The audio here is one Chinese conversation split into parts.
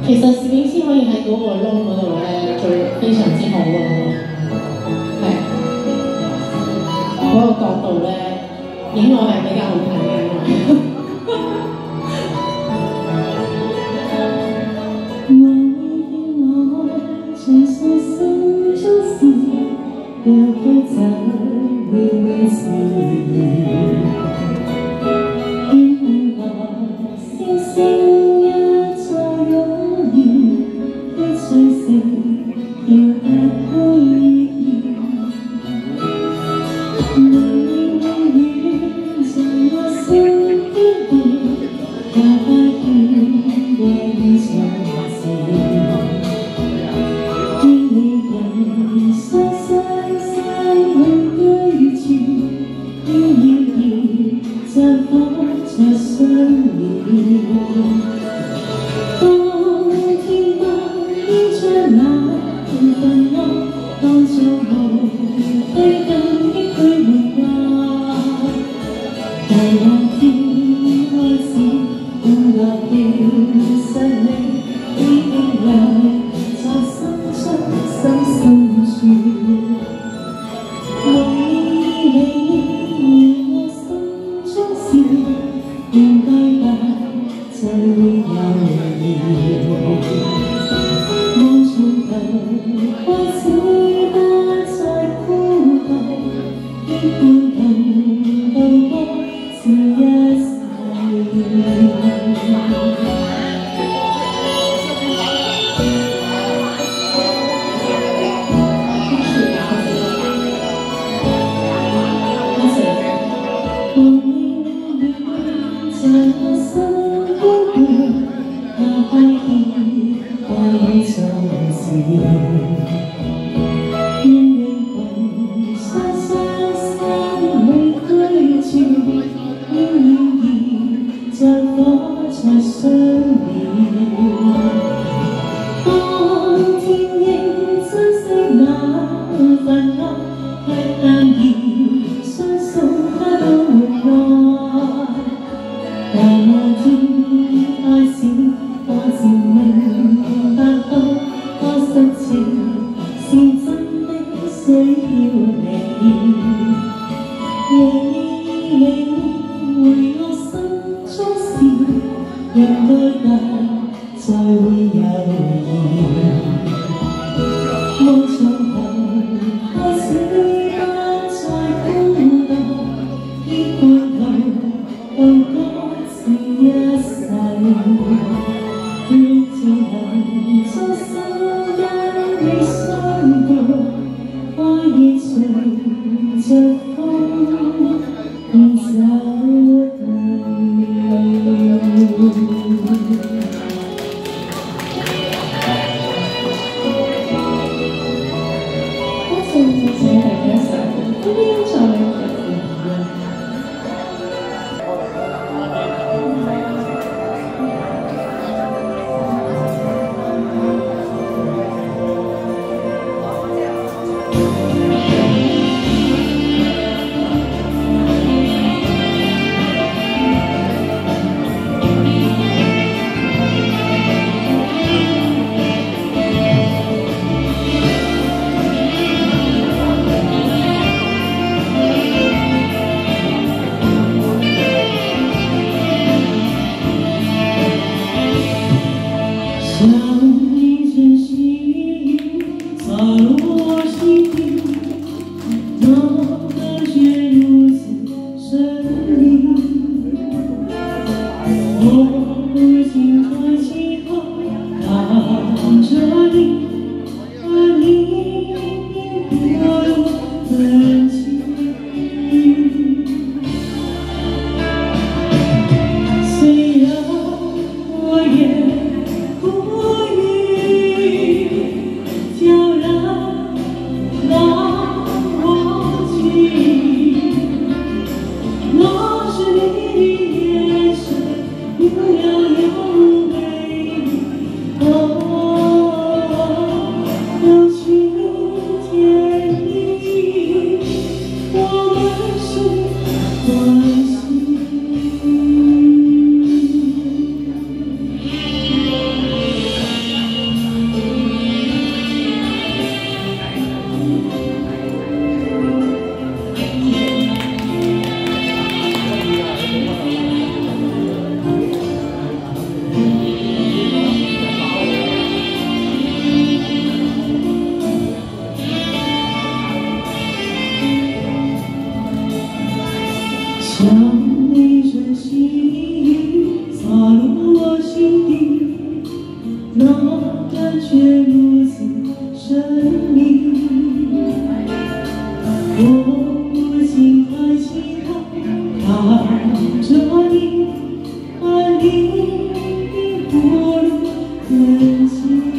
其實攝影師可以喺嗰個窿嗰度咧做非常之好咯，係嗰個角度咧影我係比較好睇嘅。 却不自声明。我不禁抬起头，看着你，看你的步履很近。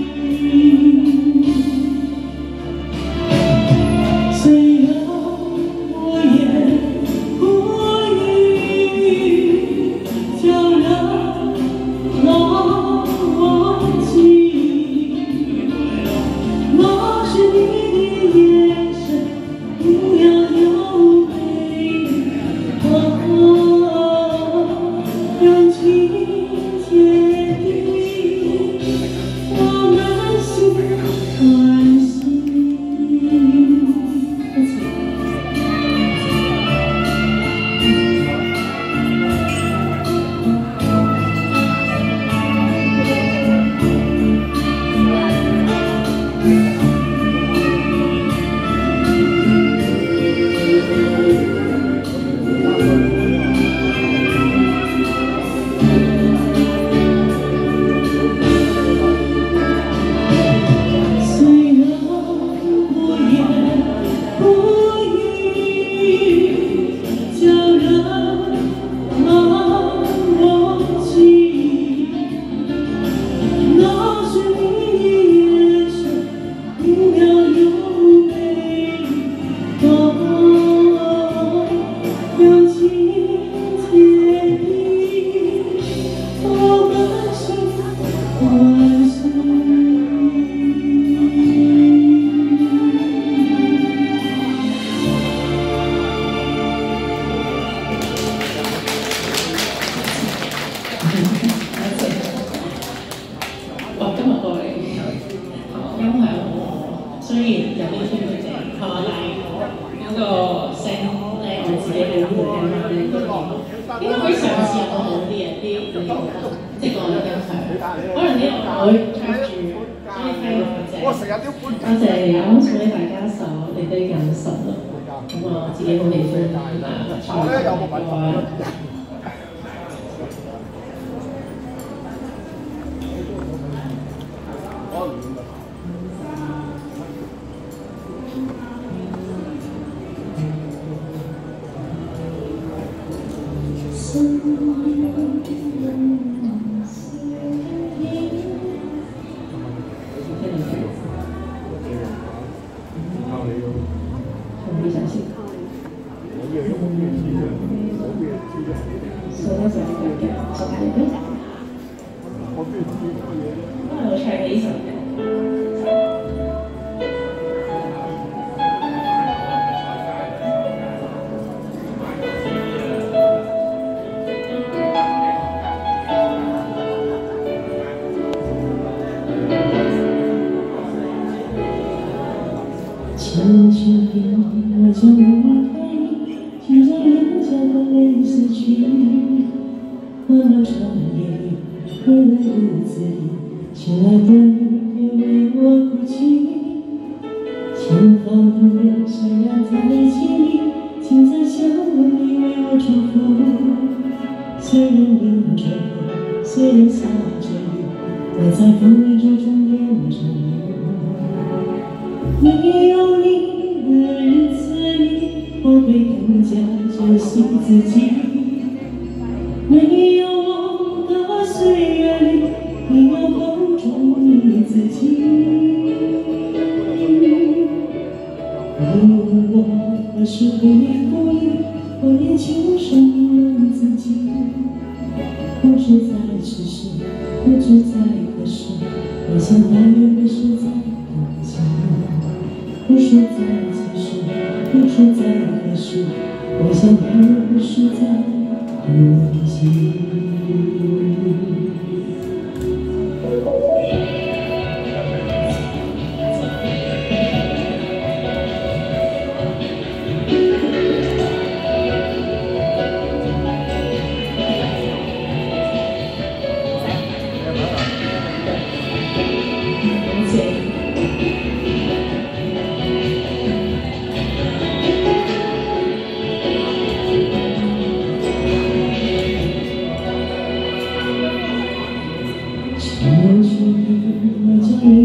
虽然我也不语，叫人忘记，那是你的眼神，不要有美丽，让情结冰，我们心欢喜。哇，今日過嚟，因為我雖然有啲天氣正，係嘛，但係嗰個聲咧，我自己係好聽啦，應該可以嘗試入到好啲嘅啲，即係個音響，可能呢個我會唱住，所以聽到正。多謝啱啱送俾大家一首《你的眼神》啦，咁我自己好喜歡唱嘅歌。我唱呢首嘅。轻轻地我将你陪，听着眼角的泪丝去，漫漫长夜里，黑的日子里，亲爱的你别为我哭泣，前方的人闪耀在记忆，请在笑容里为我祝福。虽然迎着风，虽然下着雨，我在风雨中念着你。没有你的日子里，我会更加珍惜自己。没有我的岁月里，你要保重你自己。如果我是不离不离，我也轻声问自己，不知在咫尺，不知在何时，我想大约会是在冬季。不知在几时，不知在何时，我想大约会是在冬季。我将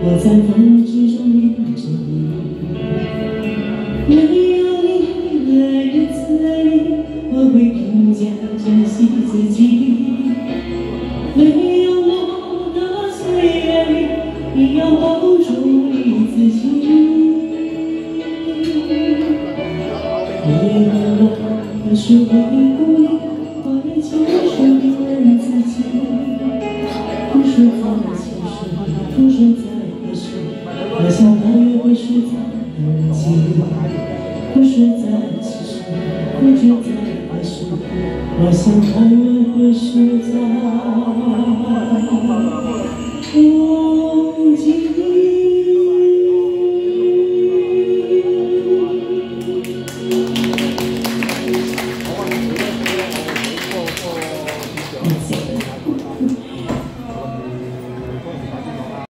我在风之中念着你。没有你的日子里，我会更加珍惜自己。没有我的岁月里，你要保重你自己。你的我何时会故意怀旧伤人自己？不说在其时，不说在何时，我想大约会是在冬季。不说在其时，不说在何时，我想大约会是在冬季。